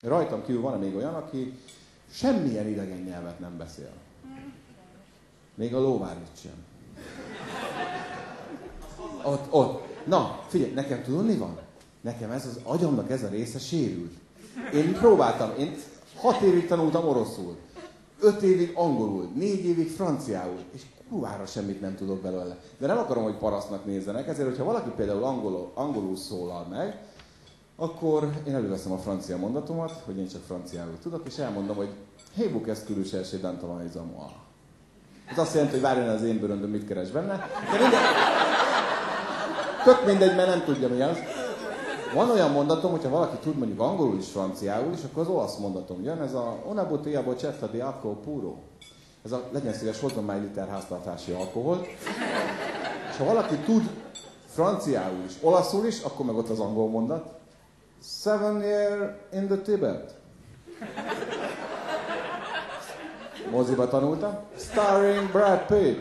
Rajtam kívül van még olyan, aki semmilyen idegen nyelvet nem beszél. Még a lóvárlit sem. Ott. Na, figyelj, nekem tudod mi van? Nekem ez az agyamnak ez a része sérült. Én próbáltam, én 6 évig tanultam oroszul, 5 évig angolul, 4 évig franciául, és kurvára semmit nem tudok belőle. De nem akarom, hogy parasztnak nézzenek, ezért, hogyha valaki például angolul szólal meg, akkor én előveszem a francia mondatomat, hogy én csak franciául tudok, és elmondom, hogy hey, vous qu'est-ce que vous cherchez dans ton maison moi? Ez azt jelenti, hogy várjon az én bőröndöm, mit keres benne. De minden... Tök mindegy, mert nem tudja mi az. Van olyan mondatom, hogyha valaki tud mondjuk angolul is, franciául is, akkor az olasz mondatom jön, ez a una botella boccetta di alcol puro. Ez a legyen szíves, hozzon már egy liter háztartási alkoholt. És ha valaki tud franciául is, olaszul is, akkor meg ott az angol mondat. 7 years in the Tibet. Moziba tanultam. Starring Brad Pitt.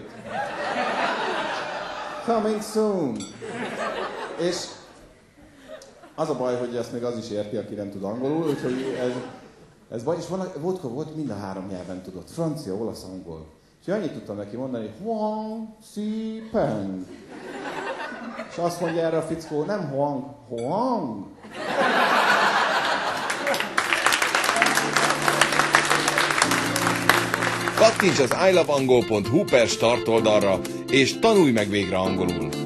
Coming soon. És az a baj, hogy ezt még az is érti, aki nem tud angolul, úgyhogy ez baj. És volt mind a 3 nyelven tudott. Francia, olasz, angol. És annyit tudtam neki mondani, Huang Si Peng. És azt mondja erre a fickó, nem Huang, Huang. Kattints az iloveangol.hu per start oldalra, és tanulj meg végre angolul!